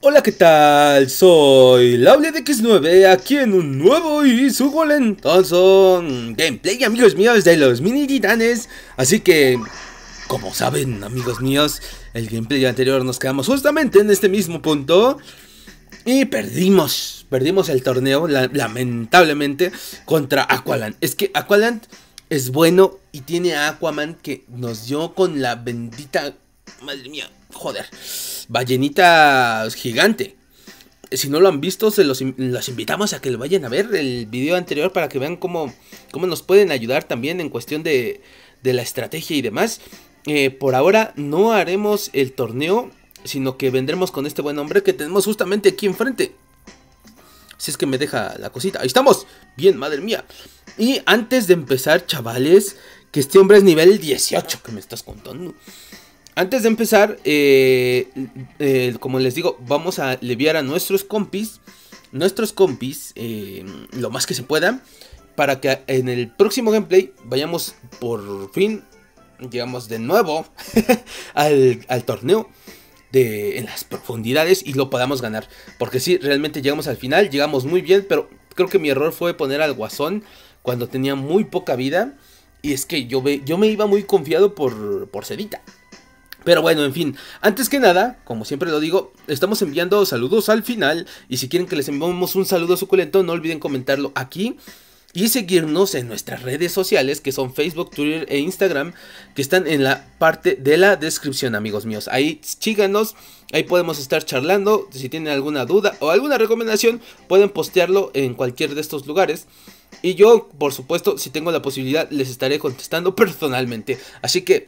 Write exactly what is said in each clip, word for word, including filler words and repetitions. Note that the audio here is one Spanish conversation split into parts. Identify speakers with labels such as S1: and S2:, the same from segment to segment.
S1: Hola, ¿qué tal? Soy Laule de X nueve, aquí en un nuevo y suculentoso gameplay, amigos míos, de los mini titanes. Así que, como saben, amigos míos, el gameplay anterior nos quedamos justamente en este mismo punto y perdimos, perdimos el torneo, la, lamentablemente, contra Aqualand. Es que Aqualand es bueno y tiene a Aquaman que nos dio con la bendita, madre mía, joder, ballenita gigante. Si no lo han visto, se los, los invitamos a que lo vayan a ver el video anterior para que vean cómo, cómo nos pueden ayudar también en cuestión de, de la estrategia y demás. Eh, por ahora no haremos el torneo, sino que vendremos con este buen hombre que tenemos justamente aquí enfrente. Si es que me deja la cosita. Ahí estamos. Bien, madre mía. Y antes de empezar, chavales, que este hombre es nivel dieciocho, que me estás contando. Antes de empezar, eh, eh, como les digo, vamos a leviar a nuestros compis, nuestros compis, eh, lo más que se pueda, para que en el próximo gameplay vayamos por fin, digamos de nuevo, al, al torneo de, en las profundidades y lo podamos ganar. Porque sí, realmente llegamos al final, llegamos muy bien, pero creo que mi error fue poner al Guasón cuando tenía muy poca vida. Y es que yo, ve, yo me iba muy confiado por, por Sedita. Pero bueno, en fin, antes que nada, como siempre lo digo, estamos enviando saludos al final. Y si quieren que les enviemos un saludo suculento, no olviden comentarlo aquí. Y seguirnos en nuestras redes sociales, que son Facebook, Twitter e Instagram, que están en la parte de la descripción, amigos míos. Ahí síganos, ahí podemos estar charlando. Si tienen alguna duda o alguna recomendación, pueden postearlo en cualquier de estos lugares. Y yo, por supuesto, si tengo la posibilidad, les estaré contestando personalmente. Así que...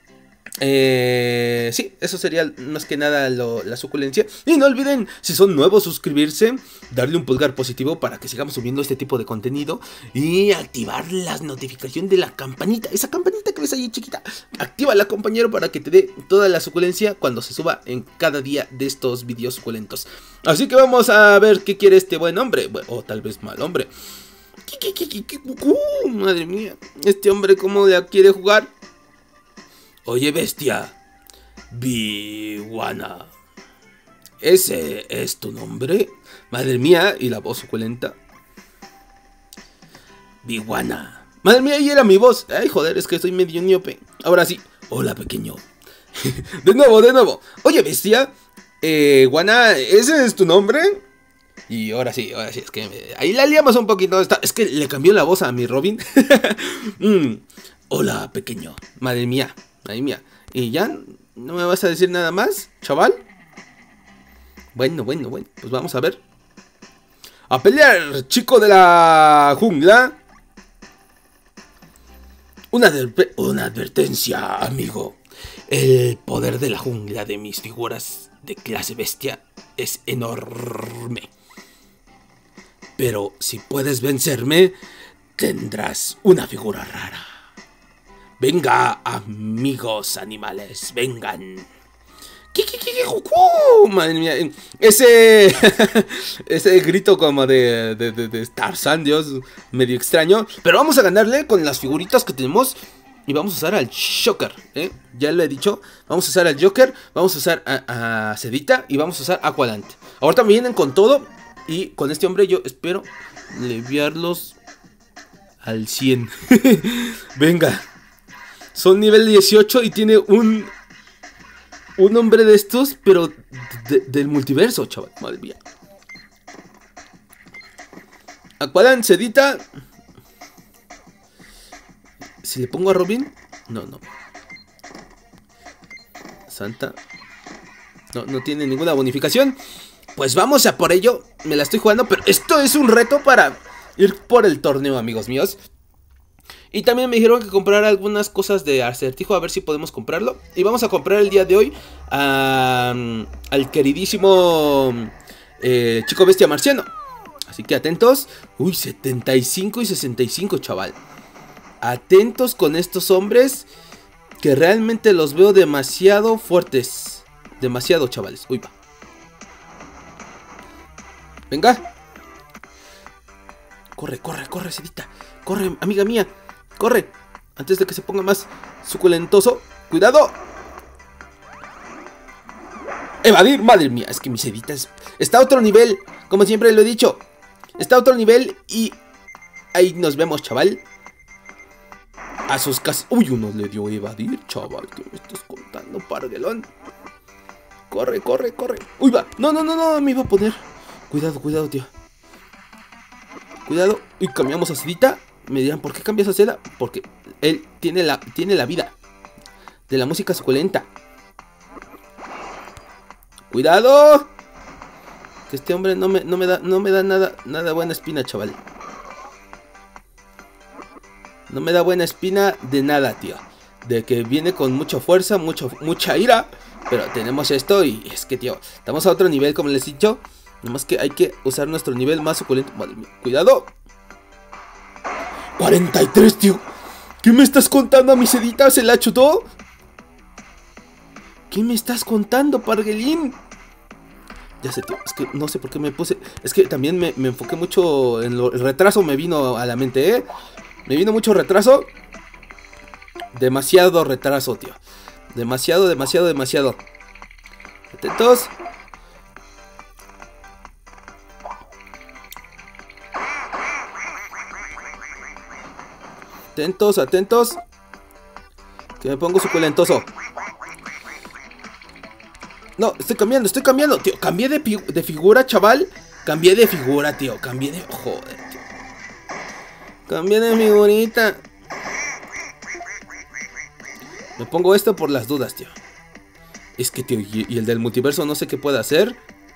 S1: Eh, sí, eso sería más que nada lo, la suculencia. Y no olviden, si son nuevos, suscribirse, darle un pulgar positivo para que sigamos subiendo este tipo de contenido. Y activar la notificación de la campanita, esa campanita que ves ahí chiquita. Actívala, compañero, para que te dé toda la suculencia cuando se suba en cada día de estos videos suculentos. Así que vamos a ver qué quiere este buen hombre, o tal vez mal hombre. Madre mía, este hombre cómo la quiere jugar. Oye, bestia, Biguana, ¿ese es tu nombre? Madre mía, y la voz suculenta. Biguana. Madre mía, ahí era mi voz. Ay, joder, es que estoy medio miope. Ahora sí, hola, pequeño. De nuevo, de nuevo. Oye, bestia, eh, Guana, ¿ese es tu nombre? Y ahora sí, ahora sí, es que me... ahí la liamos un poquito. Es que le cambió la voz a mi Robin. mm. Hola, pequeño. Madre mía. Ay, mía. ¿Y ya? ¿No me vas a decir nada más, chaval? Bueno, bueno, bueno. Pues vamos a ver. ¡A pelear, chico de la jungla! Una, adver una advertencia, amigo. El poder de la jungla de mis figuras de clase bestia es enorme. Pero si puedes vencerme, tendrás una figura rara. Venga, amigos animales, vengan. Madre mía, ese ese grito como de, de, de, de Tarzán, Dios, medio extraño. Pero vamos a ganarle con las figuritas que tenemos. Y vamos a usar al Joker, ¿eh? Ya lo he dicho. Vamos a usar al Joker, vamos a usar a, a Sedita y vamos a usar a Aqualand. Ahorita me vienen con todo. Y con este hombre yo espero leviarlos al cien. Venga. Son nivel dieciocho y tiene un Un hombre de estos, pero de, del multiverso, chaval. Madre mía. Aqualand, Sedita. Si le pongo a Robin. No, no. Santa. No, no tiene ninguna bonificación. Pues vamos a por ello. Me la estoy jugando, pero esto es un reto para ir por el torneo, amigos míos. Y también me dijeron que comprara algunas cosas de acertijo, a ver si podemos comprarlo. Y vamos a comprar el día de hoy a, al queridísimo eh, chico bestia marciano. Así que atentos. Uy, setenta y cinco y sesenta y cinco, chaval. Atentos con estos hombres, que realmente los veo demasiado fuertes. Demasiado, chavales. Uy, va. Venga. Corre, corre, corre, Sedita. Corre, amiga mía. Corre, antes de que se ponga más suculentoso. ¡Cuidado! Evadir, madre mía, es que mi sedita es... está a otro nivel, como siempre lo he dicho. Está a otro nivel y... ahí nos vemos, chaval. A sus casas... uy, uno le dio evadir, chaval. ¿Qué me estás contando, parguelón? Corre, corre, corre. Uy, va. No, no, no, no, me iba a poner. Cuidado, cuidado, tío. Cuidado. Y cambiamos a sedita. Me dirán, ¿por qué cambias a seda? Porque él tiene la, tiene la vida de la música suculenta. ¡Cuidado! Que este hombre no me, no me da, no me da nada, nada buena espina, chaval. No me da buena espina de nada, tío. De que viene con mucha fuerza, mucho, mucha ira. Pero tenemos esto y es que, tío, estamos a otro nivel, como les he dicho. Nomás que hay que usar nuestro nivel más suculento. Madre mía, cuidado. cuarenta y tres, tío. ¿Qué me estás contando a mi sedita? ¿Se la chutó? ¿Qué me estás contando, parguelín? Ya sé, tío, es que no sé por qué me puse... es que también me, me enfoqué mucho en lo... el retraso me vino a la mente, ¿eh? Me vino mucho retraso. Demasiado retraso, tío. Demasiado, demasiado, demasiado. Atentos. Atentos, atentos. Que me pongo suculentoso. No, estoy cambiando, estoy cambiando, tío. Cambié de, de figura, chaval. Cambié de figura, tío. Cambié de... joder, tío. Cambié de figurita. Me pongo esto por las dudas, tío. Es que, tío, y, y el del multiverso no sé qué puede hacer.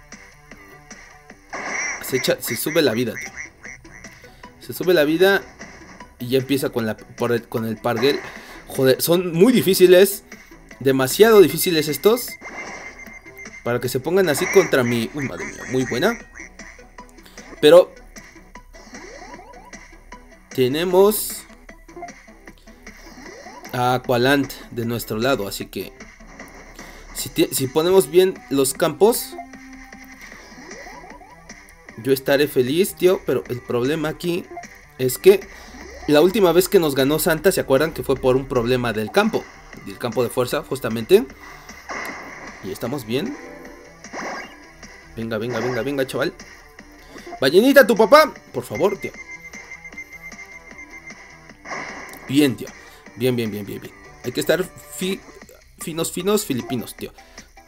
S1: Se, echa, se sube la vida, tío. Se sube la vida. Y ya empieza con, la, por el, con el parguel. Joder, son muy difíciles. Demasiado difíciles estos. Para que se pongan así contra mí. Uy, madre mía, muy buena. Pero tenemos a Aqualand de nuestro lado. Así que si, si ponemos bien los campos, yo estaré feliz, tío. Pero el problema aquí es que la última vez que nos ganó Santa, ¿se acuerdan? Que fue por un problema del campo. Del campo de fuerza, justamente. Y estamos bien. Venga, venga, venga, venga, chaval. Ballenita, tu papá. Por favor, tío. Bien, tío. Bien, bien, bien, bien, bien. Hay que estar fi finos, finos, filipinos, tío.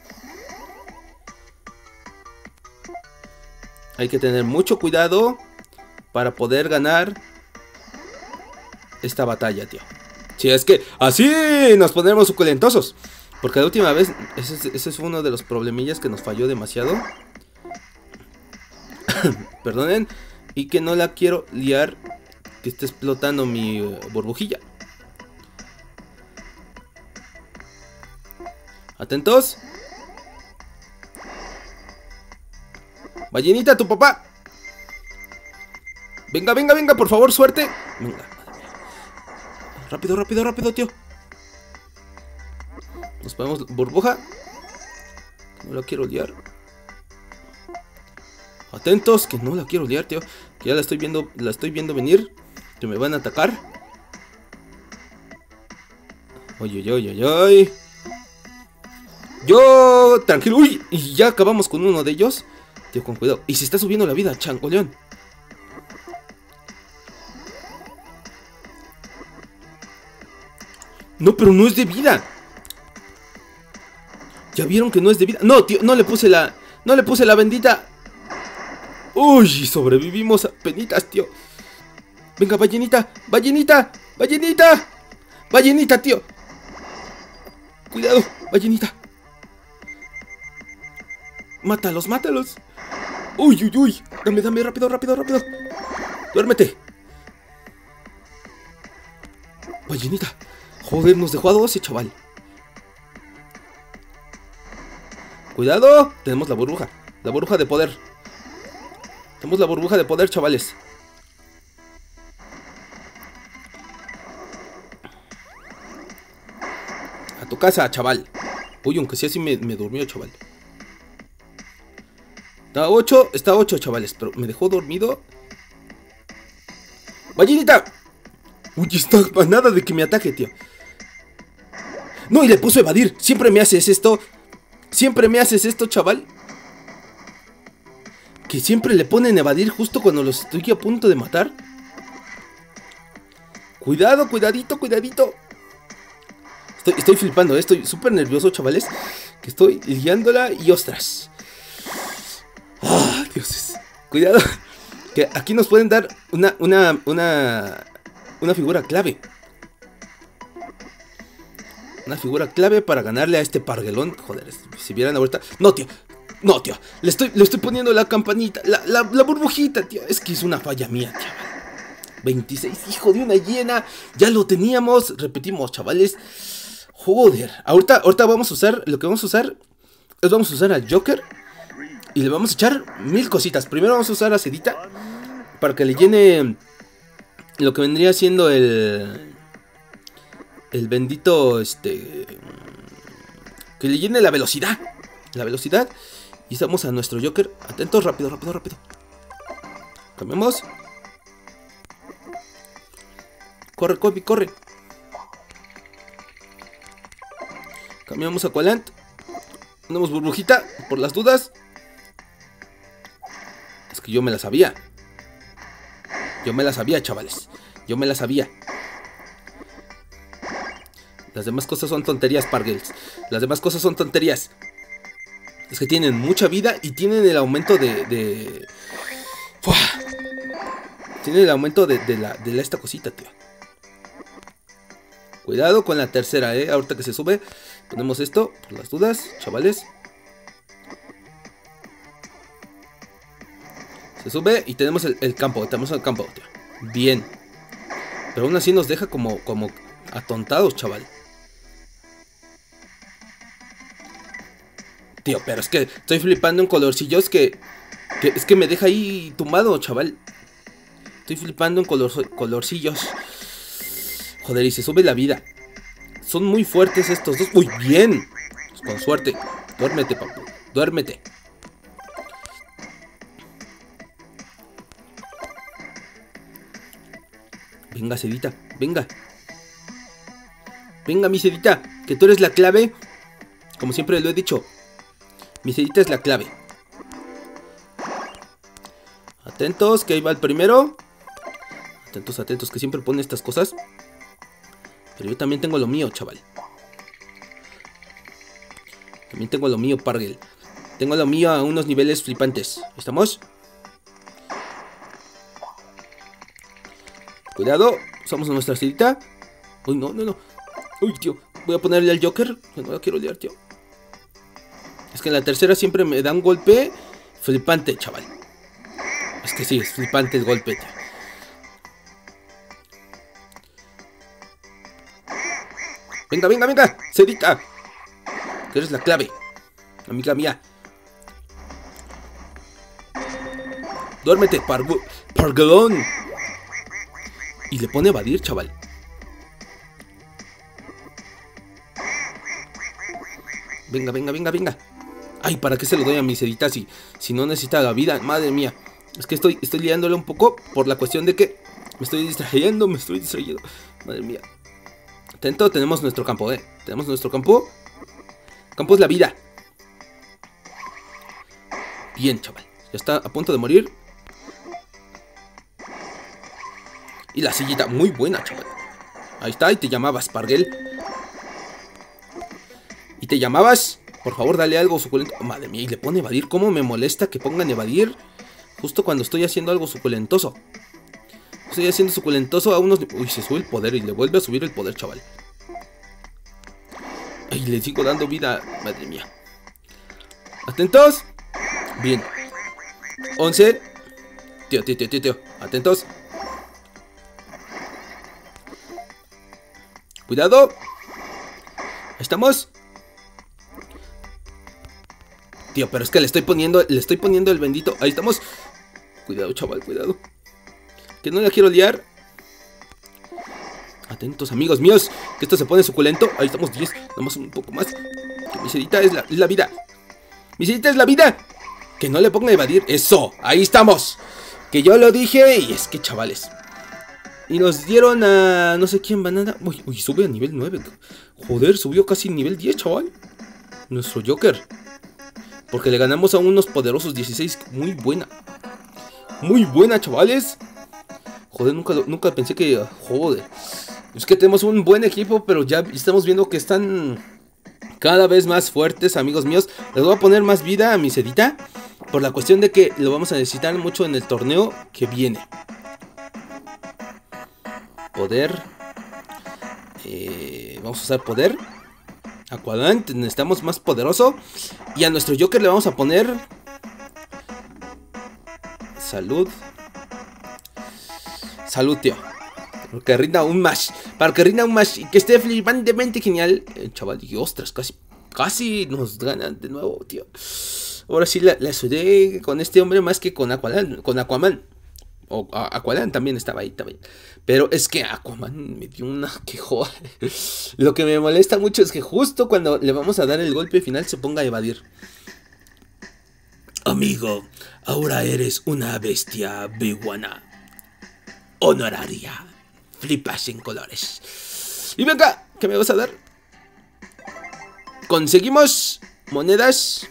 S1: Hay que tener mucho cuidado para poder ganar esta batalla, tío. Si es que así nos ponemos suculentosos. Porque la última vez, ese, ese es uno de los problemillas que nos falló demasiado. Perdonen. Y que no la quiero liar, que esté explotando mi uh, burbujilla. Atentos. Ballenita, tu papá. Venga, venga, venga, por favor, suerte. Venga. Rápido, rápido, rápido, tío. Nos ponemos burbuja. No la quiero liar. Atentos, que no la quiero liar, tío. Que ya la estoy viendo, la estoy viendo venir. Que me van a atacar. Oye, oye, oye, oye. Yo, tranquilo. Uy, y ya acabamos con uno de ellos. Tío, con cuidado. Y se está subiendo la vida, changoleón. No, pero no es de vida. ¿Ya vieron que no es de vida? No, tío, no le puse la... No le puse la bendita. Uy, sobrevivimos a penitas, tío. Venga, ballenita, ballenita, ballenita. Ballenita, tío. Cuidado, ballenita. Mátalos, mátalos. Uy, uy, uy. Dame, dame, rápido, rápido, rápido. Duérmete. Ballenita. Joder, nos dejó a doce, chaval. Cuidado. Tenemos la burbuja. La burbuja de poder. Tenemos la burbuja de poder, chavales. A tu casa, chaval. Uy, aunque sea así me, me durmió, chaval. Está ocho, está ocho, chavales. Pero me dejó dormido. ¡Ballenita! Uy, está a nada de que me ataque, tío. No, y le puso evadir. Siempre me haces esto. Siempre me haces esto, chaval. Que siempre le ponen evadir justo cuando los estoy a punto de matar. Cuidado, cuidadito, cuidadito. Estoy, estoy flipando, eh. Estoy súper nervioso, chavales. Que estoy liándola y ostras. Ah, dioses. Cuidado. Que aquí nos pueden dar una, una, una, una figura clave. Una figura clave para ganarle a este parguelón. Joder, si vieran ahorita. No, tío. No, tío. Le estoy, le estoy poniendo la campanita. La, la, la burbujita, tío. Es que es una falla mía, chaval. veintiséis, hijo de una hiena. Ya lo teníamos. Repetimos, chavales. Joder. Ahorita, ahorita vamos a usar. Lo que vamos a usar es vamos a usar al Joker. Y le vamos a echar mil cositas. Primero vamos a usar a Sedita. Para que le llene lo que vendría siendo el... El bendito, este... Que le llene la velocidad. La velocidad. Y estamos a nuestro Joker. Atentos, rápido, rápido, rápido. Cambiamos. Corre, Kobe, corre. Cambiamos a Aqualand. Ponemos burbujita, por las dudas. Es que yo me la sabía. Yo me la sabía, chavales. Yo me la sabía. Las demás cosas son tonterías, Pargels. Las demás cosas son tonterías. Es que tienen mucha vida y tienen el aumento de... de... ¡Fua! Tienen el aumento de, de, la, de la esta cosita, tío. Cuidado con la tercera, eh. Ahorita que se sube, ponemos esto por las dudas, chavales. Se sube y tenemos el, el campo. Tenemos el campo, tío. Bien. Pero aún así nos deja como, como atontados, chaval. Tío, pero es que estoy flipando en colorcillos que, que es que me deja ahí tumbado, chaval. Estoy flipando en color, colorcillos. Joder, y se sube la vida. Son muy fuertes estos dos. Uy, bien. Pues con suerte. Duérmete, papu. Duérmete. Venga, Sedita. Venga. Venga, mi Sedita. Que tú eres la clave. Como siempre lo he dicho. Mi Sedita es la clave. Atentos, que ahí va el primero. Atentos, atentos, que siempre pone estas cosas. Pero yo también tengo lo mío, chaval. También tengo lo mío, Pargel. Tengo lo mío a unos niveles flipantes. ¿Estamos? Cuidado, usamos nuestra Sedita. Uy, no, no, no. Uy, tío, voy a ponerle al Joker. Que no la quiero liar, tío. Es que en la tercera siempre me da un golpe flipante, chaval. Es que sí, es flipante el golpe, tío. Venga, venga, venga, Sedita. Que eres la clave, amiga mía. Duérmete, Pargu Parguelón. Y le pone a evadir, chaval. Venga, venga, venga, venga. Ay, ¿para qué se lo doy a mi Sedita si, si no necesita la vida? Madre mía. Es que estoy, estoy liándole un poco por la cuestión de que me estoy distrayendo, me estoy distrayendo. Madre mía. Atento, tenemos nuestro campo, eh. Tenemos nuestro campo. Campo es la vida. Bien, chaval. Ya está a punto de morir. Y la sillita, muy buena, chaval. Ahí está, y te llamabas, Pargel. Y te llamabas. Por favor, dale algo suculento. Oh, madre mía, y le pone evadir. ¿Cómo me molesta que pongan evadir justo cuando estoy haciendo algo suculentoso? Estoy haciendo suculentoso a unos... Uy, se sube el poder y le vuelve a subir el poder, chaval. Ay, le sigo dando vida. Madre mía. ¿Atentos? Bien. once. Tío, tío, tío, tío, tío. Atentos. Cuidado. ¿Estamos? Tío, pero es que le estoy poniendo... Le estoy poniendo el bendito... Ahí estamos. Cuidado, chaval, cuidado. Que no la quiero liar. Atentos, amigos míos, que esto se pone suculento. Ahí estamos, diez, damos un poco más. Que mi Sedita es la, es la vida. Mi Sedita es la vida. Que no le ponga a evadir. Eso, ahí estamos. Que yo lo dije. Y es que, chavales. Y nos dieron a... no sé quién, banana. Uy, uy, sube a nivel nueve. Joder, subió casi nivel diez, chaval. nuestro Joker. Porque le ganamos a unos poderosos dieciséis. Muy buena. Muy buena, chavales. Joder, nunca, nunca pensé que... Joder. Es que tenemos un buen equipo, pero ya estamos viendo que están cada vez más fuertes, amigos míos. Les voy a poner más vida a mi Sedita, por la cuestión de que lo vamos a necesitar mucho en el torneo que viene. Poder. Eh, vamos a usar poder. Aquaman, necesitamos más poderoso. Y a nuestro Joker le vamos a poner... Salud. Salud, tío. Para que rinda un mash. Para que rinda un mash y que esté flipantemente genial. Eh, chaval, y ostras, casi, casi nos ganan de nuevo, tío. Ahora sí la, la sudé con este hombre más que con Aquaman. Con Aquaman. O a, Aquaman también estaba ahí también. Pero es que Aquaman me dio una que joder. Lo que me molesta mucho es que justo cuando le vamos a dar el golpe final se ponga a evadir. Amigo, ahora eres una bestia biguana honoraria. Flipas en colores. Y venga, ¿qué me vas a dar? Conseguimos monedas.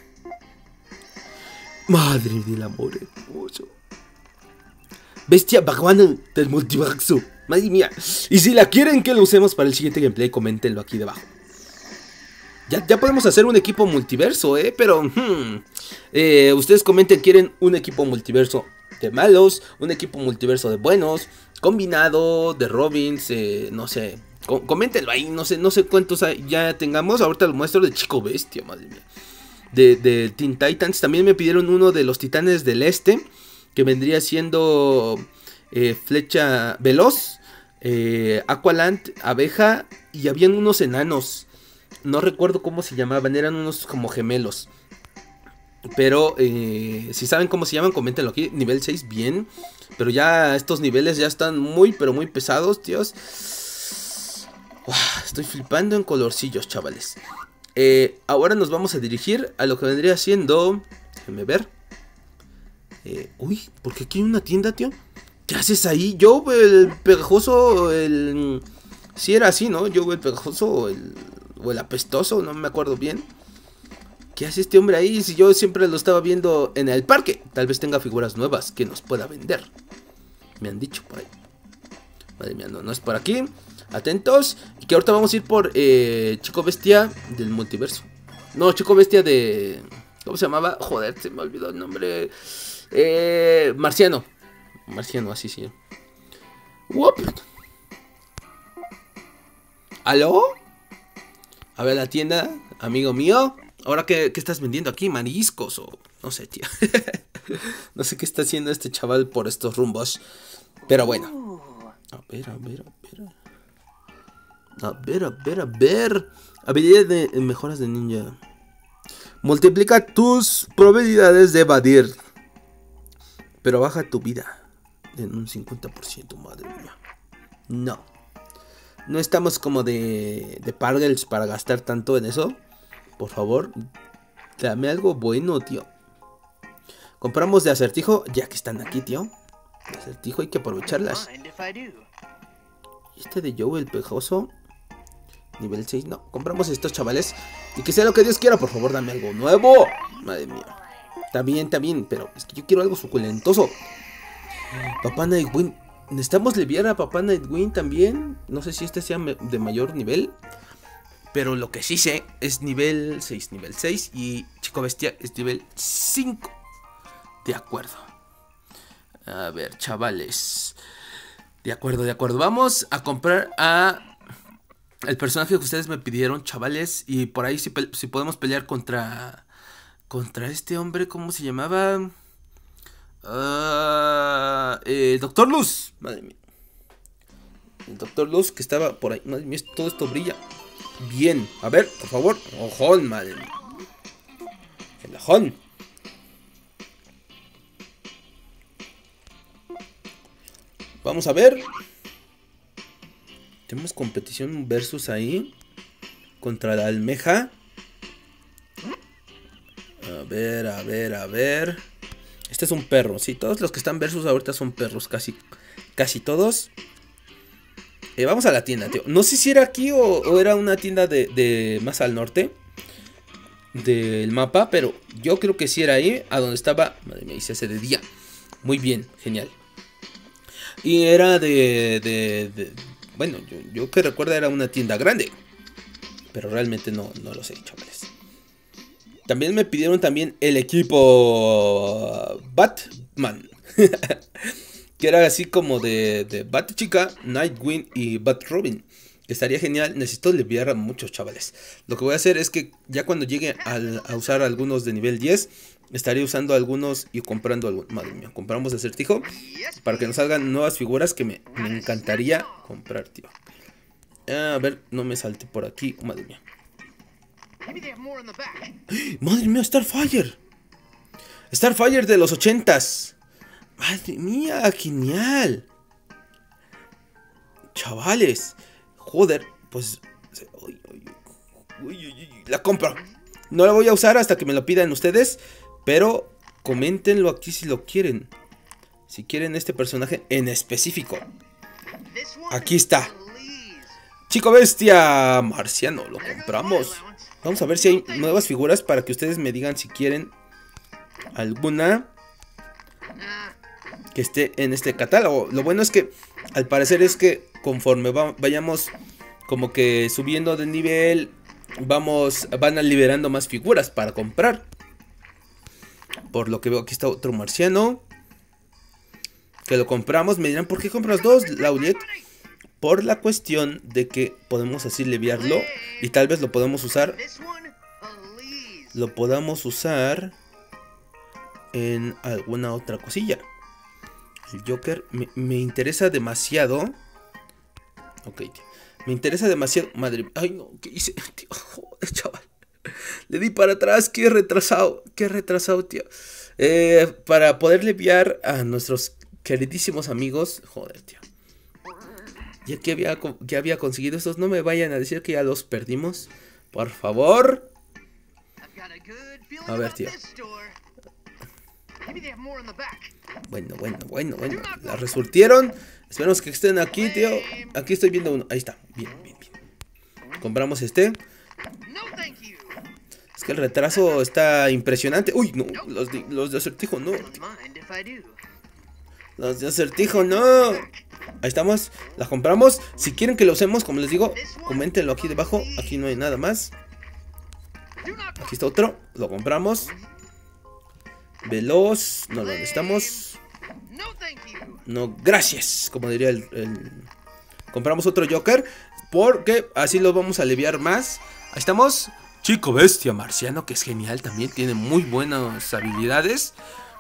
S1: Madre del amor hermoso. Bestia biguana del multiverso. Madre mía. Y si la quieren que lo usemos para el siguiente gameplay, coméntenlo aquí debajo. Ya, ya podemos hacer un equipo multiverso, eh. Pero hmm, eh, ustedes comenten, ¿quieren un equipo multiverso de malos? ¿Un equipo multiverso de buenos? Combinado de Robins, eh, no sé. Com coméntenlo ahí, no sé, no sé cuántos ya tengamos. Ahorita lo muestro de Chico Bestia, madre mía. De, de Teen Titans. También me pidieron uno de los Titanes del Este, que vendría siendo eh, Flecha Veloz, eh, Aqualand, Abeja, y habían unos enanos. No recuerdo cómo se llamaban, eran unos como gemelos. Pero eh, si saben cómo se llaman, coméntenlo aquí. Nivel seis, bien. Pero ya estos niveles ya están muy, pero muy pesados, tíos. Uf, estoy flipando en colorcillos, chavales. eh, Ahora nos vamos a dirigir a lo que vendría siendo... Déjenme ver. Eh, uy, ¿por qué aquí hay una tienda, tío? ¿Qué haces ahí? Yo, el pegajoso, el... Sí era así, ¿no? Yo, el pegajoso o el... o el apestoso, no me acuerdo bien. ¿Qué hace este hombre ahí? Si yo siempre lo estaba viendo en el parque. Tal vez tenga figuras nuevas que nos pueda vender. Me han dicho por ahí. Madre mía, no, no es por aquí. Atentos. Y que ahorita vamos a ir por eh, Chico Bestia del multiverso. No, Chico Bestia de... ¿Cómo se llamaba? Joder, se me olvidó el nombre. Eh, Marciano. Marciano, así sí. Uop. ¿Aló? A ver la tienda, amigo mío. Ahora, ¿qué, qué estás vendiendo aquí? ¿Mariscos o...? No sé, tío. No sé qué está haciendo este chaval por estos rumbos. Pero bueno. A ver, a ver, a ver. A ver, a ver, a ver. Habilidad de mejoras de ninja. Multiplica tus probabilidades de evadir, pero baja tu vida en un cincuenta por ciento, madre mía. No. No estamos como de, de Pargels para gastar tanto en eso. Por favor, dame algo bueno, tío. Compramos de acertijo, ya que están aquí, tío. De acertijo hay que aprovecharlas. Y este de Joe, el pejoso. Nivel seis, no. Compramos estos, chavales. Y que sea lo que Dios quiera, por favor, dame algo nuevo. Madre mía. Está bien, está bien, pero es que yo quiero algo suculentoso. Papá Nightwing. Necesitamos liviar a Papá Nightwing también. No sé si este sea de mayor nivel, pero lo que sí sé es nivel seis, nivel seis. Y Chico Bestia es nivel cinco. De acuerdo. A ver, chavales. De acuerdo, de acuerdo. Vamos a comprar a el personaje que ustedes me pidieron, chavales. Y por ahí si, si podemos pelear contra Contra este hombre, ¿cómo se llamaba? Uh, eh, Doctor Luz. Madre mía. El Doctor Luz que estaba por ahí. Madre mía, todo esto brilla. Bien, a ver, por favor. Ojón, madre mía. El ojón. Vamos a ver. Tenemos competición versus ahí. Contra la almeja. A ver, a ver, a ver. Este es un perro, sí, todos los que están versus ahorita son perros, casi, casi todos. eh, Vamos a la tienda, tío. No sé si era aquí o, o era una tienda de, de más al norte. del mapa, pero yo creo que sí era ahí, a donde estaba. Madre mía, se hace de día. Muy bien, genial. Y era de, de, de bueno, yo, yo que recuerdo era una tienda grande, pero realmente no, no lo sé, chavales. También me pidieron también el equipo Batman. Que era así como de, de Batchica, Nightwing y Batrobin. Estaría genial. Necesito aliviar a muchos chavales. Lo que voy a hacer es que ya cuando llegue al, a usar algunos de nivel diez, estaré usando algunos y comprando algunos. Madre mía, compramos acertijo para que nos salgan nuevas figuras que me, me encantaría comprar, tío. A ver, no me salte por aquí. Madre mía. Madre mía, Starfire. Starfire de los ochentas. Madre mía, genial. Chavales. Joder, pues uy, uy, uy, uy, uy, la compro. No la voy a usar hasta que me lo pidan ustedes, pero coméntenlo aquí si lo quieren. Si quieren este personaje en específico. Aquí está. Chico Bestia Marciano, lo compramos. Vamos a ver si hay nuevas figuras para que ustedes me digan si quieren alguna que esté en este catálogo. Lo bueno es que al parecer es que conforme va, vayamos como que subiendo de nivel, vamos, van a liberando más figuras para comprar. Por lo que veo, aquí está otro marciano que lo compramos. Me dirán, ¿por qué compras dos, Lauliet? Por la cuestión de que podemos así leviarlo y tal vez lo podemos usar. Lo podamos usar en alguna otra cosilla. El Joker me, me interesa demasiado. Ok, tío. Me interesa demasiado. Madre. Ay, no. ¿Qué hice, tío? Joder, chaval. Le di para atrás. Qué retrasado. Qué retrasado, tío. Eh, para poder leviar a nuestros queridísimos amigos. Joder, tío. Ya que había, que había conseguido estos. No me vayan a decir que ya los perdimos. Por favor. A ver, tío. Bueno, bueno, bueno, bueno. La resurtieron. Esperemos que estén aquí, tío. Aquí estoy viendo uno. Ahí está. Bien, bien, bien. Compramos este. Es que el retraso está impresionante. Uy, no. Los de, los de acertijo, no. Los de acertijo, no. Ahí estamos. Las compramos. Si quieren que lo usemos, como les digo, coméntenlo aquí debajo. Aquí no hay nada más. Aquí está otro. Lo compramos. Veloz, no lo necesitamos. No, gracias. Como diría el, el... Compramos otro Joker, porque así lo vamos a aliviar más. Ahí estamos. Chico Bestia Marciano, que es genial también. Tiene muy buenas habilidades.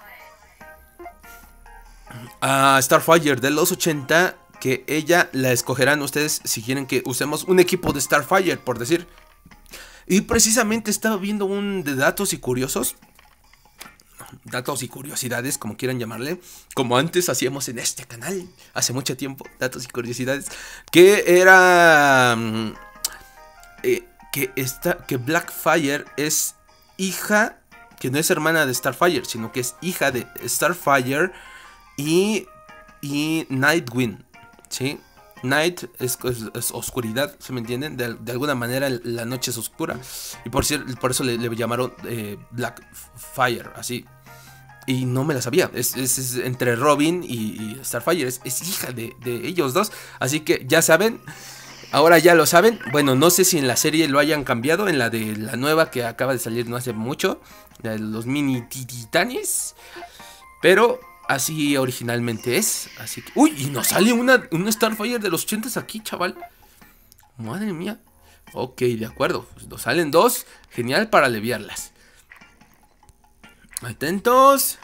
S1: uh, Starfire de los ochenta, que ella la escogerán ustedes si quieren que usemos un equipo de Starfire, por decir. Y precisamente estaba viendo un de datos y curiosos. Datos y curiosidades, como quieran llamarle. Como antes hacíamos en este canal, hace mucho tiempo. Datos y curiosidades. Que era... Eh, que, esta, que Blackfire es hija... Que no es hermana de Starfire, sino que es hija de Starfire y, y Nightwing, ¿sí? Night es, es, es oscuridad, ¿se me entienden? De, de alguna manera la noche es oscura. Y por, por eso le, le llamaron eh, Blackfire, así. Y no me la sabía. Es, es, es entre Robin y, y Starfire. Es, es hija de, de ellos dos. Así que ya saben. Ahora ya lo saben. Bueno, no sé si en la serie lo hayan cambiado. En la de la nueva que acaba de salir no hace mucho. La de los mini titanes. Pero... así originalmente es. Así que... uy, y nos sale una, un Starfire de los ochentas aquí, chaval. Madre mía. Ok, de acuerdo. Pues nos salen dos. Genial para aliviarlas. Atentos.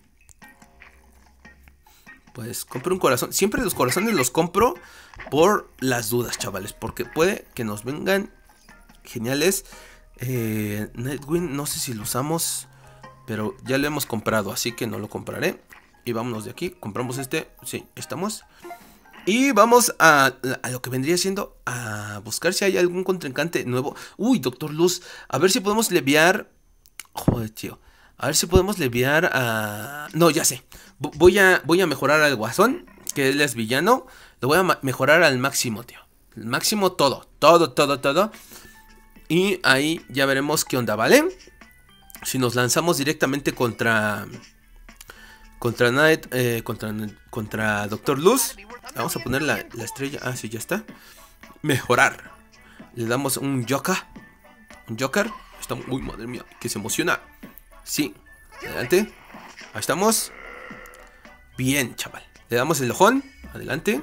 S1: Pues compro un corazón. Siempre los corazones los compro por las dudas, chavales. Porque puede que nos vengan geniales. eh, Nightwing, no sé si lo usamos, pero ya lo hemos comprado, así que no lo compraré. Y vámonos de aquí, compramos este. Sí, estamos. Y vamos a, a lo que vendría siendo a buscar si hay algún contrincante nuevo. Uy, Doctor Luz, a ver si podemos leviar. Joder, tío. A ver si podemos leviar a... no, ya sé. Voy a, voy a mejorar al Guasón, que él es villano. Lo voy a mejorar al máximo, tío. El máximo todo, todo, todo, todo. Y ahí ya veremos qué onda, ¿vale? Si nos lanzamos directamente contra... Contra Night, eh, contra, contra Doctor Luz. Vamos a poner la, la estrella. Ah, sí, ya está. Mejorar. Le damos un Joker. Un Joker. Está, uy, madre mía, que se emociona. Sí, adelante. Ahí estamos. Bien, chaval. Le damos el ojón. Adelante.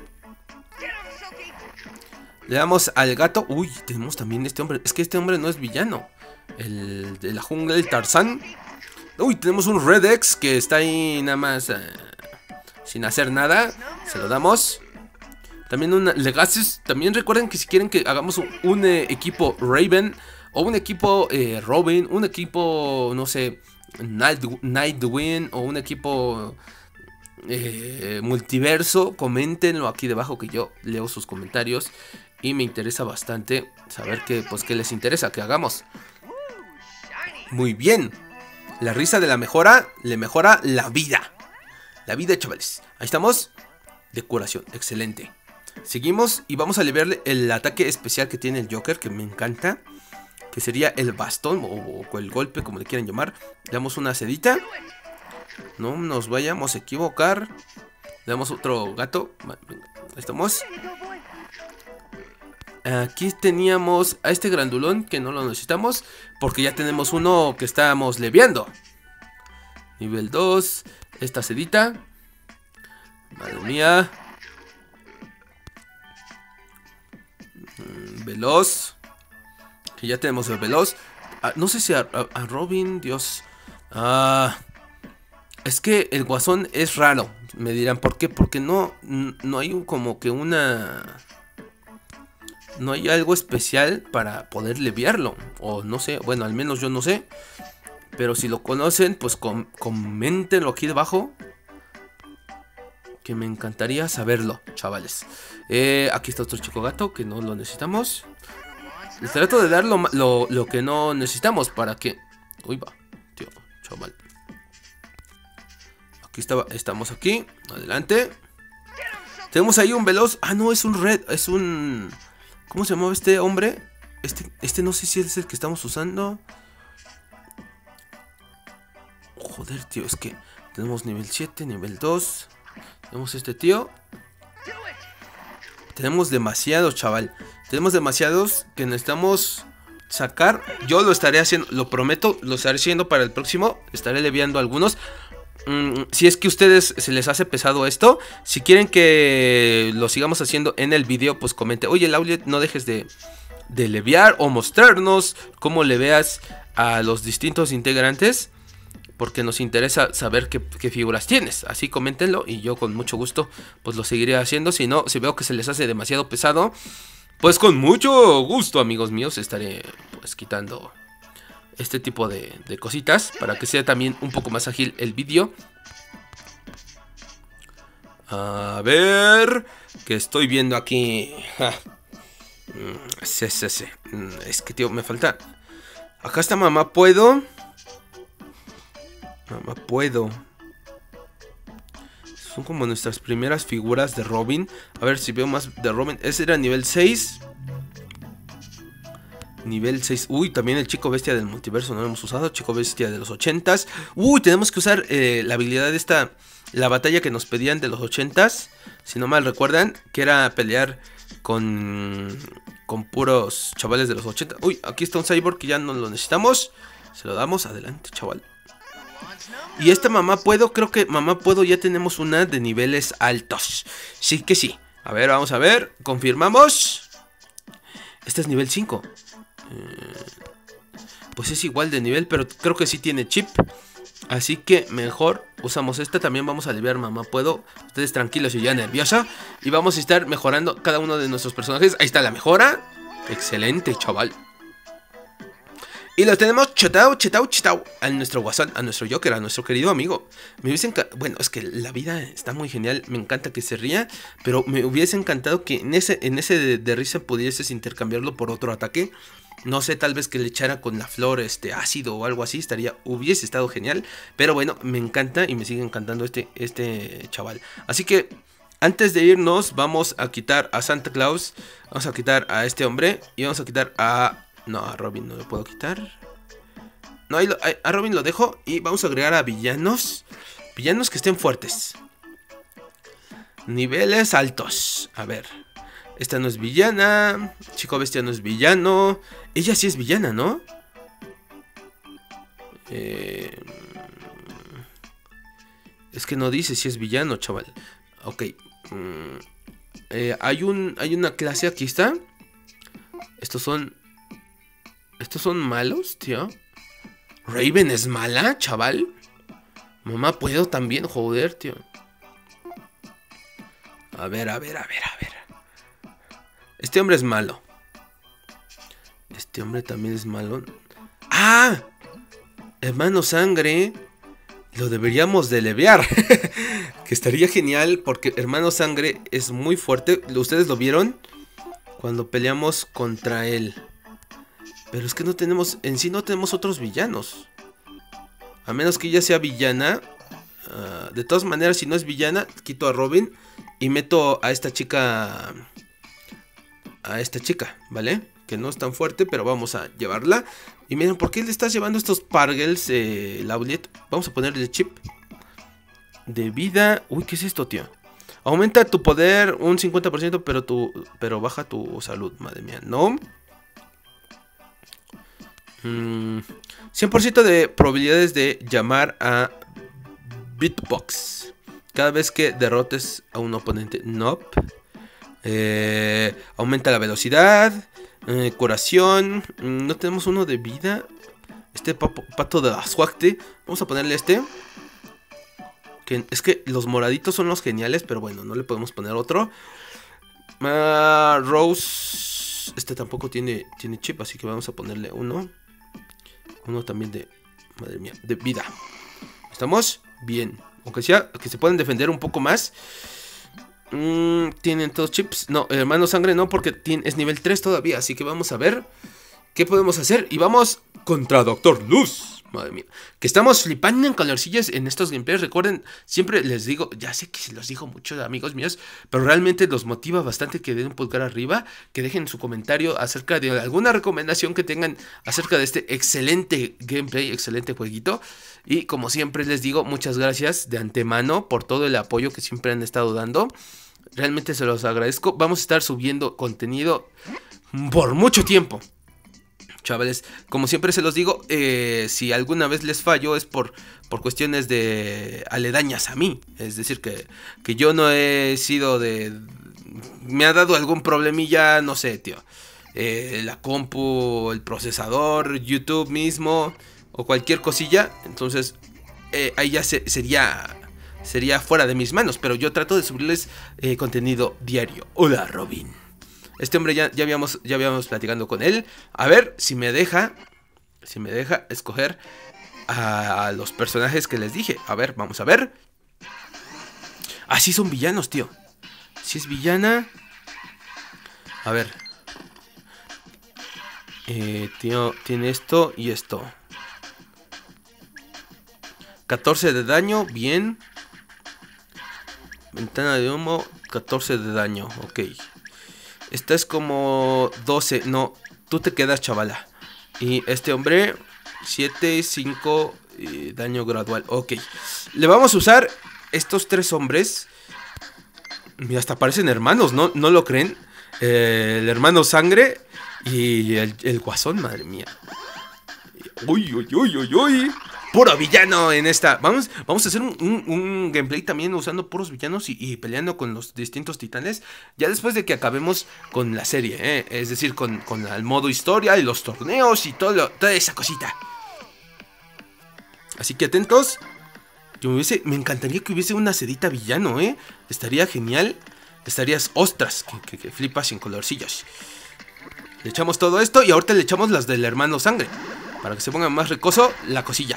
S1: Le damos al gato. Uy, tenemos también este hombre. Es que este hombre no es villano. El de la jungla, el Tarzán. Uy, tenemos un Red X que está ahí nada más uh, sin hacer nada. Se lo damos. También un Legacy. También recuerden que si quieren que hagamos un, un eh, equipo Raven o un equipo eh, Robin, un equipo, no sé, Night, Nightwing o un equipo eh, multiverso, coméntenlo aquí debajo que yo leo sus comentarios y me interesa bastante saber qué, pues, qué les interesa que hagamos. Muy bien. La risa de la mejora le mejora la vida. La vida, chavales. Ahí estamos. De curación. Excelente. Seguimos y vamos a aliviarle el ataque especial que tiene el Joker, que me encanta. Que sería el bastón o, o el golpe, como le quieran llamar. Le damos una sedita. No nos vayamos a equivocar. Le damos otro gato. Ahí estamos. Aquí teníamos a este grandulón que no lo necesitamos porque ya tenemos uno que estábamos leviando. Nivel dos. Esta sedita. Madre mía. Veloz. Que ya tenemos el veloz. Ah, no sé si a, a, a Robin, Dios. Ah, es que el guasón es raro. Me dirán, ¿por qué? Porque no, no hay un, como que una... No hay algo especial para poder leviarlo. O no sé, bueno, al menos yo no sé. Pero si lo conocen, pues com coméntenlo aquí debajo. Que me encantaría saberlo, chavales. eh, Aquí está otro chico gato que no lo necesitamos. Les trato de dar lo, lo, lo que no necesitamos para que... Uy, va, tío, chaval. Aquí estaba, estamos aquí. Adelante. Tenemos ahí un veloz. Ah, no, es un red, es un... ¿Cómo se llama este hombre? Este, este no sé si es el que estamos usando. Joder, tío, es que tenemos nivel siete, nivel dos. Tenemos este tío. Tenemos demasiados, chaval. Tenemos demasiados que necesitamos sacar. Yo lo estaré haciendo, lo prometo, lo estaré haciendo para el próximo. Estaré leviando algunos. Mm, si es que a ustedes se les hace pesado esto, si quieren que lo sigamos haciendo en el video, pues comente. Oye, Lauliet, no dejes de, de leviar o mostrarnos cómo le veas a los distintos integrantes, porque nos interesa saber qué, qué figuras tienes. Así coméntenlo y yo con mucho gusto pues lo seguiré haciendo. Si no, si veo que se les hace demasiado pesado, pues con mucho gusto, amigos míos, estaré pues quitando este tipo de, de cositas para que sea también un poco más ágil el vídeo. A ver, que estoy viendo aquí. Ja. Sí, sí, sí. Es que, tío, me falta. Acá está mamá, ¿puedo? Mamá, puedo. Son como nuestras primeras figuras de Robin. A ver si veo más de Robin. Ese era nivel seis. Nivel seis. Uy, también el chico bestia del multiverso no lo hemos usado. Chico bestia de los ochentas. Uy, tenemos que usar eh, la habilidad de esta. La batalla que nos pedían de los ochentas. Si no mal recuerdan. Que era pelear con. Con puros chavales de los ochenta. Uy, aquí está un cyborg que ya no lo necesitamos. Se lo damos. Adelante, chaval. Y esta mamá puedo. Creo que mamá puedo ya tenemos una de niveles altos. Sí que sí. A ver, vamos a ver. Confirmamos. Este es nivel cinco. Pues es igual de nivel, pero creo que sí tiene chip. Así que mejor usamos esta. También vamos a aliviar mamá puedo. Ustedes tranquilos y ya nerviosa. Y vamos a estar mejorando cada uno de nuestros personajes. Ahí está la mejora. Excelente, chaval. Y lo tenemos chetao, chetao, chetao a nuestro guasón, a nuestro Joker, a nuestro querido amigo. Me hubiese encantado, bueno, es que la vida está muy genial. Me encanta que se ría, pero me hubiese encantado que en ese, en ese de, de risa pudieses intercambiarlo por otro ataque. No sé, tal vez que le echara con la flor este ácido o algo así. Estaría, hubiese estado genial. Pero bueno, me encanta y me sigue encantando este, este chaval. Así que antes de irnos vamos a quitar a Santa Claus. Vamos a quitar a este hombre y vamos a quitar a
S2: No, a Robin no lo puedo quitar. No, ahí lo, ahí, a Robin lo dejo. Y vamos a agregar a villanos. Villanos que estén fuertes. Niveles altos. A ver. Esta no es villana. Chico Bestia no es villano. Ella sí es villana, ¿no? Eh, es que no dice si es villano, chaval. Ok. Mm, eh, hay un. Hay una clase, aquí está. Estos son. Estos son malos, tío. Raven es mala, chaval. Mamá, puedo también, joder, tío. A ver, a ver, a ver, a ver. Este hombre es malo. Este hombre también es malo. ¡Ah! Hermano Sangre. Lo deberíamos de levear. Que estaría genial porque Hermano Sangre es muy fuerte. ¿Ustedes lo vieron? Cuando peleamos contra él. Pero es que no tenemos... En sí no tenemos otros villanos. A menos que ella sea villana. Uh, de todas maneras, si no es villana, quito a Robin y meto a esta chica... A esta chica, ¿vale? Que no es tan fuerte, pero vamos a llevarla. Y miren, ¿por qué le estás llevando estos pargels, eh, Lauliet? Vamos a ponerle chip de vida. Uy, ¿qué es esto, tío? Aumenta tu poder un cincuenta por ciento, pero, tu, pero baja tu salud. Madre mía, no. Mm, cien por ciento de probabilidades de llamar a Beatbox cada vez que derrotes a un oponente. Nope. Eh, aumenta la velocidad. Eh, curación. No tenemos uno de vida. Este papo, pato de Azuacte. Vamos a ponerle este. Que es que los moraditos son los geniales. Pero bueno, no le podemos poner otro. uh, Rose. Este tampoco tiene, tiene chip. Así que vamos a ponerle uno. Uno también de... Madre mía, de vida. ¿Estamos? Bien. Aunque sea que se pueden defender un poco más. Mm, ¿Tienen todos chips? No, hermano Sangre no, porque tiene, es nivel tres todavía. Así que vamos a ver qué podemos hacer. Y vamos contra Doctor Luz. Madre mía, que estamos flipando en colorcillos en estos gameplays. Recuerden, siempre les digo, ya sé que se los digo mucho, amigos míos, pero realmente los motiva bastante que den un pulgar arriba, que dejen su comentario acerca de alguna recomendación que tengan acerca de este excelente gameplay, excelente jueguito. Y como siempre les digo, muchas gracias de antemano por todo el apoyo que siempre han estado dando. Realmente se los agradezco. Vamos a estar subiendo contenido por mucho tiempo. Chavales, como siempre se los digo, eh, si alguna vez les fallo es por, por cuestiones de aledañas a mí. Es decir, que, que yo no he sido de... Me ha dado algún problemilla, no sé, tío. Eh, la compu, el procesador, YouTube mismo o cualquier cosilla. Entonces, eh, ahí ya se, sería, sería fuera de mis manos. Pero yo trato de subirles eh, contenido diario. Hola, Robin. Este hombre ya, ya, habíamos, ya habíamos platicando con él. A ver si me deja. Si me deja escoger a los personajes que les dije. A ver, vamos a ver. Ah, sí son villanos, tío. Si es villana. A ver. Eh, tío, tiene esto y esto. catorce de daño, bien. Ventana de humo, catorce de daño, ok. Esta es como doce. No, tú te quedas, chavala. Y este hombre, siete, cinco, eh, daño gradual. Ok. Le vamos a usar estos tres hombres. Mira, hasta parecen hermanos, ¿no? ¿No lo creen? Eh, el hermano Sangre y el, el guasón, madre mía. Uy, uy, uy, uy, uy. Puro villano en esta. Vamos, vamos a hacer un, un, un gameplay también usando puros villanos y, y peleando con los distintos titanes. Ya después de que acabemos con la serie, ¿eh? Es decir, con, con el modo historia y los torneos y todo lo, toda esa cosita. Así que atentos. Yo me, hubiese, me encantaría que hubiese una sedita villano, ¿eh? Estaría genial. Estarías ostras, que, que, que flipas sin colorcillos. Le echamos todo esto y ahorita le echamos las del hermano Sangre. Para que se ponga más ricoso la cosilla.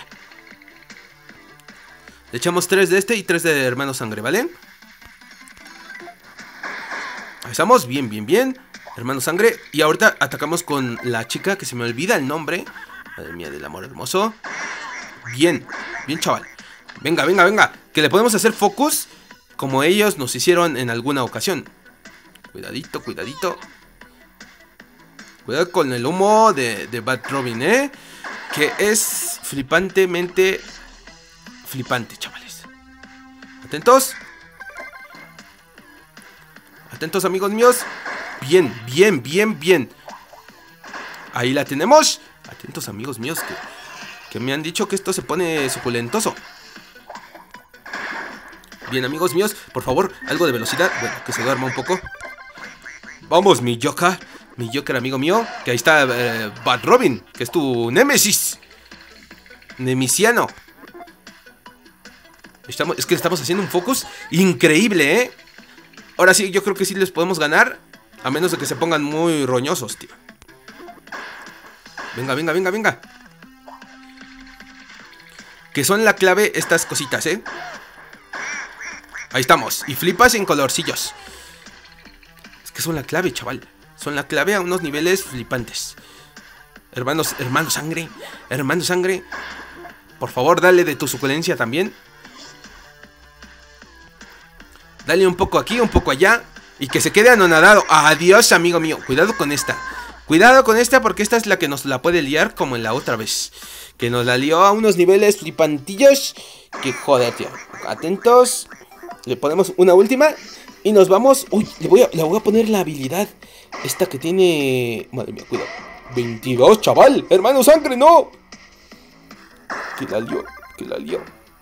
S2: Le echamos tres de este y tres de hermano Sangre, ¿vale? Ahí estamos, bien, bien, bien. Hermano Sangre. Y ahorita atacamos con la chica que se me olvida el nombre. Madre mía del amor hermoso. Bien, bien, chaval. Venga, venga, venga. Que le podemos hacer focus como ellos nos hicieron en alguna ocasión. Cuidadito, cuidadito. Cuidado con el humo de, de Bat Robin, ¿eh? Que es flipantemente flipante, chavales. Atentos. Atentos, amigos míos. Bien, bien, bien, bien. Ahí la tenemos. Atentos, amigos míos, que, que me han dicho que esto se pone suculentoso. Bien, amigos míos, por favor, algo de velocidad. Bueno, que se duerma un poco. Vamos, mi Joker. Mi Joker, amigo mío. Que ahí está eh, Bat Robin, que es tu némesis. Nemesiano. Estamos, es que estamos haciendo un focus increíble, ¿eh? Ahora sí, yo creo que sí les podemos ganar. A menos de que se pongan muy roñosos, tío. Venga, venga, venga, venga. Que son la clave estas cositas, ¿eh? Ahí estamos. Y flipas en colorcillos. Es que son la clave, chaval. Son la clave a unos niveles flipantes. Hermanos, hermano sangre. Hermano sangre. Por favor, dale de tu suculencia también. Dale un poco aquí, un poco allá. Y que se quede anonadado. Adiós, amigo mío. Cuidado con esta. Cuidado con esta porque esta es la que nos la puede liar como en la otra vez. Que nos la lió a unos niveles flipantillos. Que joder, tío. Atentos. Le ponemos una última. Y nos vamos. Uy, le voy a, le voy a poner la habilidad. Esta que tiene... Madre mía, cuidado. veintidós, chaval. Hermano sangre, no. Que la lió. Que la lió.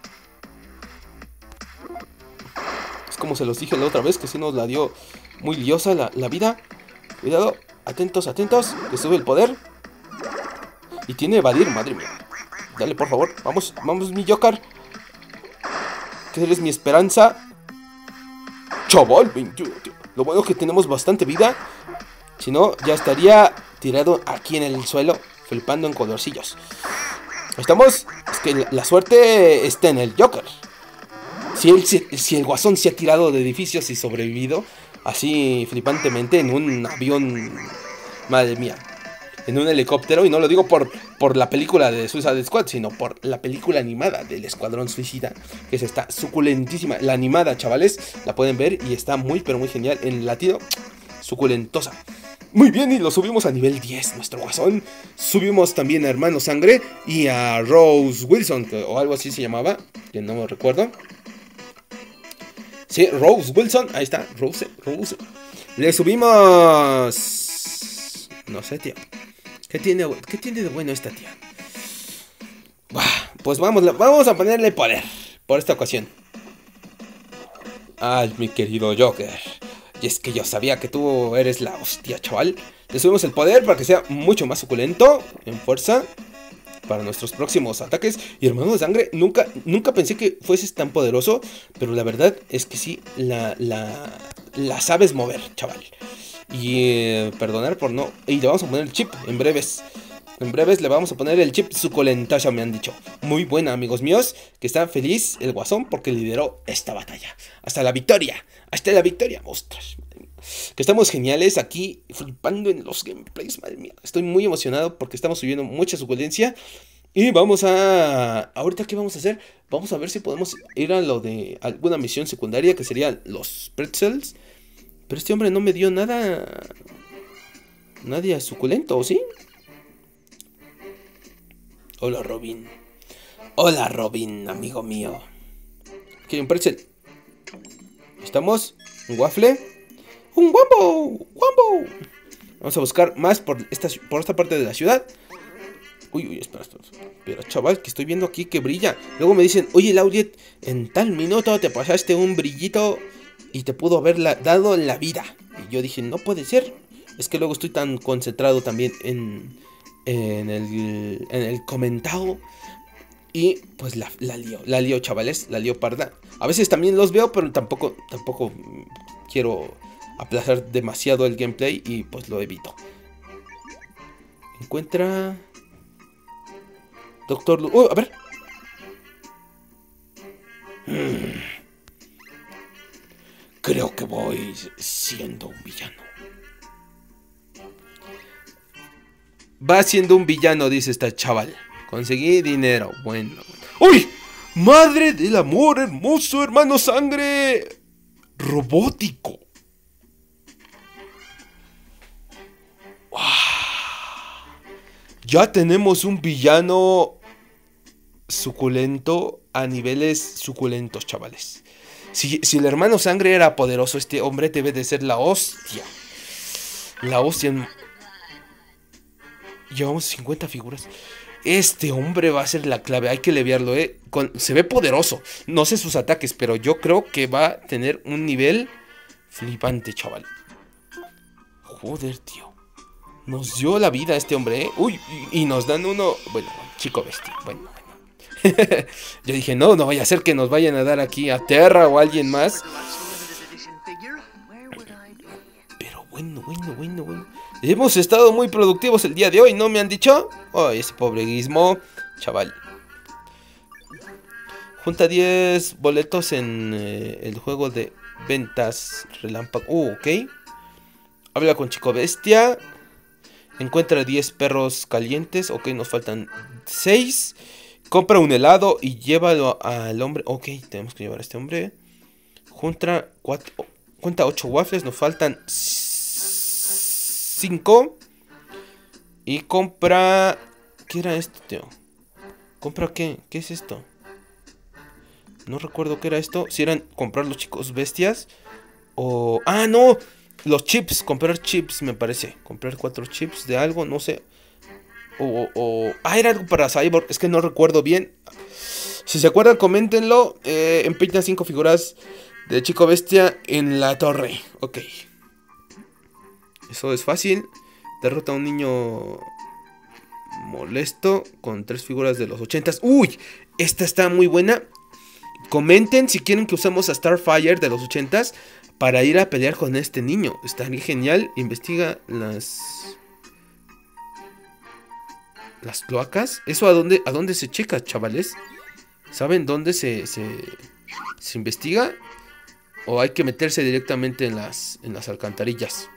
S2: Es como se los dije la otra vez, que sí nos la dio muy liosa la, la vida. Cuidado, atentos, atentos, que sube el poder. Y tiene evadir, madre mía. Dale, por favor, vamos, vamos, mi Joker. Que eres mi esperanza. Chaval, veintiuno, tío. Lo bueno es que tenemos bastante vida. Si no, ya estaría tirado aquí en el suelo, flipando en colorcillos. Estamos, es que la, la suerte está en el Joker. Si el, si, si el guasón se ha tirado de edificios y sobrevivido así flipantemente en un avión, madre mía, en un helicóptero, y no lo digo por, por la película de Suicide Squad, sino por la película animada del Escuadrón Suicida, que se está suculentísima. La animada, chavales, la pueden ver y está muy pero muy genial, en latido, suculentosa. Muy bien, y lo subimos a nivel diez, nuestro guasón. Subimos también a Hermano Sangre y a Rose Wilson, que, o algo así se llamaba, que no me recuerdo. Sí, Rose Wilson, ahí está, Rose, Rose. Le subimos... No sé, tío. ¿Qué tiene, qué tiene de bueno esta tía? Bah, pues vamos, vamos a ponerle poder por esta ocasión. Ay, mi querido Joker. Y es que yo sabía que tú eres la hostia, chaval. Le subimos el poder para que sea mucho más suculento en fuerza para nuestros próximos ataques. Y hermano de sangre, nunca, nunca pensé que fueses tan poderoso, pero la verdad es que sí, la, la, la sabes mover, chaval. Y eh, perdonar por no... Y le vamos a poner el chip en breves. En breves le vamos a poner el chip suculentazo, me han dicho. Muy buena, amigos míos, que está feliz el guasón porque lideró esta batalla. Hasta la victoria, hasta la victoria, ostras. Que estamos geniales aquí, flipando en los gameplays, madre mía. Estoy muy emocionado porque estamos subiendo mucha suculencia. Y vamos a... Ahorita, ¿qué vamos a hacer? Vamos a ver si podemos ir a lo de alguna misión secundaria, que serían los pretzels. Pero este hombre no me dio nada... Nadie suculento, ¿sí? Hola, Robin. Hola, Robin, amigo mío. Aquí hay un pretzel. ¿Estamos? ¿Un waffle? ¡Un wombo! ¡Wombo! Vamos a buscar más por esta, por esta parte de la ciudad. Uy, uy, espera, espera. Pero chaval, que estoy viendo aquí que brilla. Luego me dicen, oye, Laudiet, en tal minuto te pasaste un brillito y te pudo haber la, dado la vida. Y yo dije, no puede ser. Es que luego estoy tan concentrado también en, en, el, en el comentado. Y pues la, la lío, la lío, chavales, la lío parda. A veces también los veo, pero tampoco, tampoco quiero aplazar demasiado el gameplay y pues lo evito. Encuentra... Doctor Lu... Uh, a ver. Hmm. Creo que voy siendo un villano. Va siendo un villano, dice esta chaval. Conseguí dinero. Bueno. ¡Uy! ¡Madre del amor hermoso, hermano sangre! Robótico. ¡Wow! ya tenemos un villano suculento a niveles suculentos, chavales. Si, si el hermano sangre era poderoso, este hombre debe de ser la hostia. La hostia. En... Llevamos cincuenta figuras. Este hombre va a ser la clave. Hay que leviarlo, eh. Con... Se ve poderoso. No sé sus ataques, pero yo creo que va a tener un nivel flipante, chaval. Joder, tío. Nos dio la vida este hombre, eh. Uy, y, y nos dan uno. Bueno, chico bestia. Bueno, bueno. Yo dije, no, no vaya a ser que nos vayan a dar aquí a Terra o a alguien más. Pero bueno, bueno, bueno, bueno. Hemos estado muy productivos el día de hoy, ¿no me han dicho? Oh, ese pobre Gizmo, chaval. Junta diez boletos en eh, el juego de ventas relámpago. Uh, ok. Habla con Chico Bestia. Encuentra diez perros calientes. Ok, nos faltan seis. Compra un helado y llévalo al hombre. Ok, tenemos que llevar a este hombre. Junta cuatro, cuenta ocho waffles. Nos faltan cinco. Y compra... ¿Qué era esto, tío? ¿Compra qué? ¿Qué es esto? No recuerdo qué era esto. Si eran comprar los chicos bestias. O... ¡Ah, no! Los chips. Comprar chips, me parece. Comprar cuatro chips de algo, no sé. O, o... Ah, era algo para Cyborg. Es que no recuerdo bien. Si se acuerdan, coméntenlo. Eh, empeña cinco figuras de Chico Bestia en la torre. Ok. Eso es fácil. Derrota a un niño molesto con tres figuras de los ochentas. ¡Uy! Esta está muy buena. Comenten si quieren que usemos a Starfire de los ochentas para ir a pelear con este niño. Está bien genial. Investiga las... Las cloacas. ¿Eso a dónde, a dónde se checa, chavales? ¿Saben dónde se, se, se investiga? ¿O hay que meterse directamente en las, en las alcantarillas?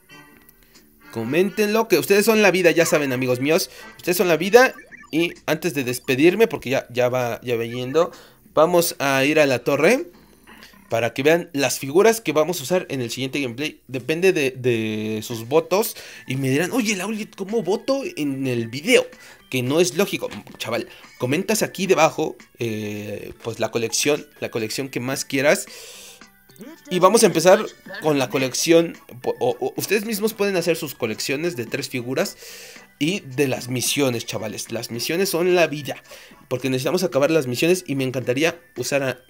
S2: Coméntenlo, que ustedes son la vida, ya saben, amigos míos. Ustedes son la vida. Y antes de despedirme, porque ya, ya va ya va yendo, vamos a ir a la torre para que vean las figuras que vamos a usar en el siguiente gameplay. Depende de, de sus votos. Y me dirán, oye, Lauli, ¿cómo voto en el video? Que no es lógico, chaval. Comentas aquí debajo, eh, pues la colección, la colección que más quieras. Y vamos a empezar con la colección. O, o, ustedes mismos pueden hacer sus colecciones de tres figuras. Y de las misiones, chavales. Las misiones son la vida. Porque necesitamos acabar las misiones. Y me encantaría usar a...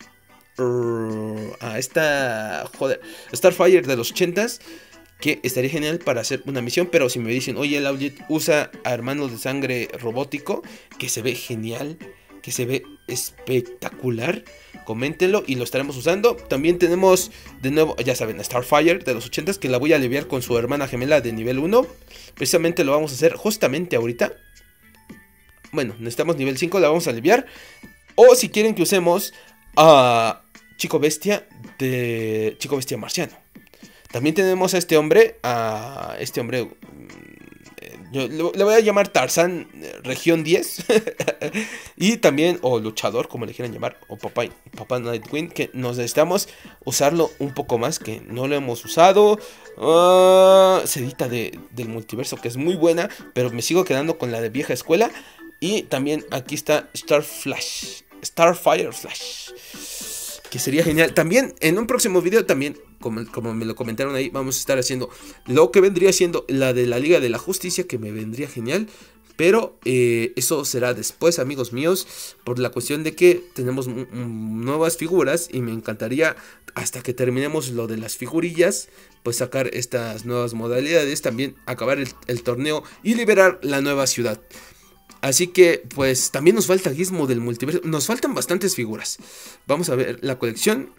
S2: a esta... Joder. Starfire de los ochentas. Que estaría genial para hacer una misión. Pero si me dicen, oye, Lauli, usa a Hermanos de Sangre Robótico. Que se ve genial. Que se ve espectacular. Coméntenlo y lo estaremos usando. También tenemos de nuevo, ya saben, a Starfire de los ochentas, que la voy a aliviar con su hermana gemela de nivel uno. Precisamente lo vamos a hacer justamente ahorita. Bueno, necesitamos nivel cinco, la vamos a aliviar. O si quieren que usemos a Chico Bestia de Chico Bestia Marciano. También tenemos a este hombre, a este hombre... Yo le voy a llamar Tarzán Región diez. Y también, o luchador, como le quieran llamar, o papá, papá Nightwing, que nos necesitamos usarlo un poco más, que no lo hemos usado. Uh, Sedita de, del multiverso, que es muy buena, pero me sigo quedando con la de vieja escuela. Y también aquí está Star Flash, Starfire Flash, que sería genial. También en un próximo video, también como, como me lo comentaron ahí, vamos a estar haciendo lo que vendría siendo la de la Liga de la Justicia, que me vendría genial. Pero eh, eso será después, amigos míos, por la cuestión de que tenemos nuevas figuras. Y me encantaría, hasta que terminemos lo de las figurillas, pues sacar estas nuevas modalidades. También acabar el, el torneo y liberar la nueva ciudad. Así que, pues, también nos falta Gizmo del multiverso. Nos faltan bastantes figuras. Vamos a ver la colección.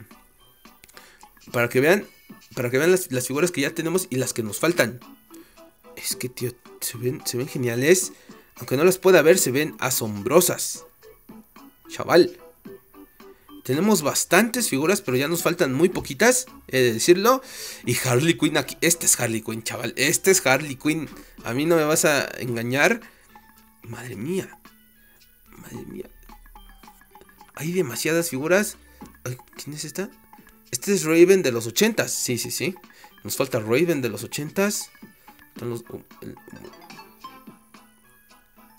S2: Para que vean, para que vean las, las figuras que ya tenemos y las que nos faltan. Es que, tío, se ven, se ven geniales. Aunque no las pueda ver, se ven asombrosas. Chaval. Tenemos bastantes figuras, pero ya nos faltan muy poquitas, he de decirlo. Y Harley Quinn aquí. Este es Harley Quinn, chaval. Este es Harley Quinn. A mí no me vas a engañar. Madre mía. Madre mía. Hay demasiadas figuras. Ay, ¿quién es esta? Este es Raven de los ochentas. Sí, sí, sí. Nos falta Raven de los ochentas. Están los...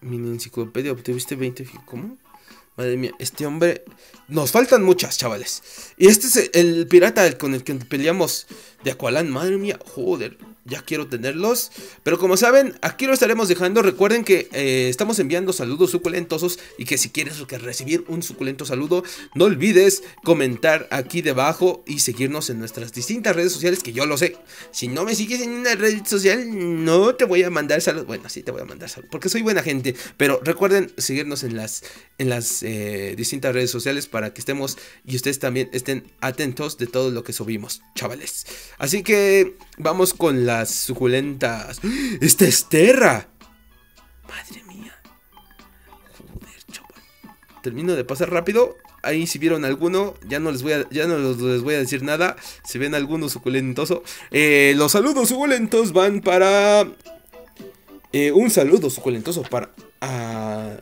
S2: Mini enciclopedia, obtuviste veinte. ¿Cómo? Madre mía, este hombre... Nos faltan muchas, chavales. Y este es el pirata con el que peleamos de Aqualand. Madre mía, joder, ya quiero tenerlos. Pero como saben, aquí lo estaremos dejando. Recuerden que eh, estamos enviando saludos suculentosos. Y que si quieres recibir un suculento saludo, no olvides comentar aquí debajo y seguirnos en nuestras distintas redes sociales. Que yo lo sé, si no me sigues en una red social, no te voy a mandar saludos. Bueno, sí te voy a mandar saludos, porque soy buena gente. Pero recuerden seguirnos en las, en las eh, distintas redes sociales, para que estemos y ustedes también estén atentos de todo lo que subimos, chavales. Así que vamos con las suculentas. ¡Esta es Terra! Madre mía. Joder, chaval. Termino de pasar rápido. Ahí si vieron alguno, ya no les voy a, ya no les voy a decir nada. Si ven alguno suculentoso, eh, los saludos suculentos van para... Eh, un saludo suculentoso para... Uh,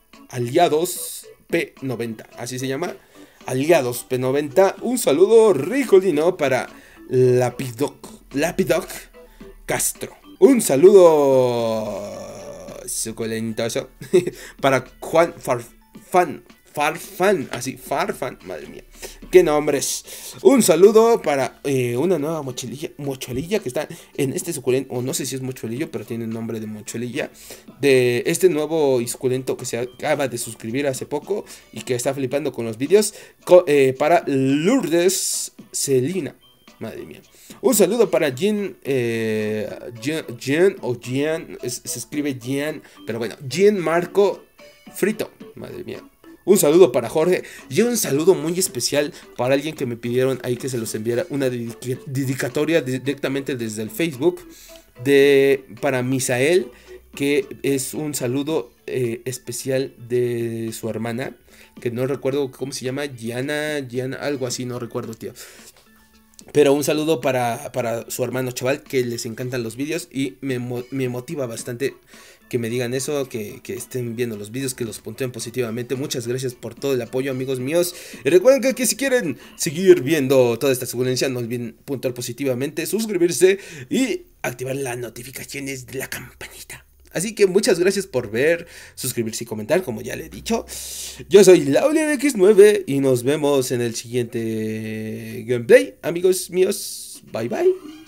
S2: aliados P noventa, así se llama, Aliados P noventa. Un saludo ricolino para Lapidoc, Lapidoc Castro. Un saludo suculentoso para Juan Farfán, Farfán, así, Farfán, madre mía, qué nombres. Un saludo para eh, una nueva mochililla, mochililla que está en este suculento, o no sé si es mochilillo, pero tiene el nombre de mochililla, de este nuevo suculento que se acaba de suscribir hace poco y que está flipando con los vídeos, eh, para Lourdes Celina, madre mía. Un saludo para Jean, eh, Jean, Jean o Jean, es, se escribe Jean, pero bueno, Jean Marco Frito, madre mía. Un saludo para Jorge y un saludo muy especial para alguien que me pidieron ahí que se los enviara una dedic dedicatoria directamente desde el Facebook de, para Misael, que es un saludo eh, especial de su hermana, que no recuerdo cómo se llama, Gianna, Gianna, algo así, no recuerdo, tío. Pero un saludo para, para su hermano chaval, que les encantan los vídeos y me, me motiva bastante que me digan eso, que, que estén viendo los vídeos, que los puntúen positivamente. Muchas gracias por todo el apoyo, amigos míos. Y recuerden que, que si quieren seguir viendo toda esta suculencia, no olviden puntuar positivamente, suscribirse y activar las notificaciones de la campanita. Así que muchas gracias por ver, suscribirse y comentar, como ya le he dicho. Yo soy Laulian equis nueve y nos vemos en el siguiente gameplay, amigos míos. Bye bye.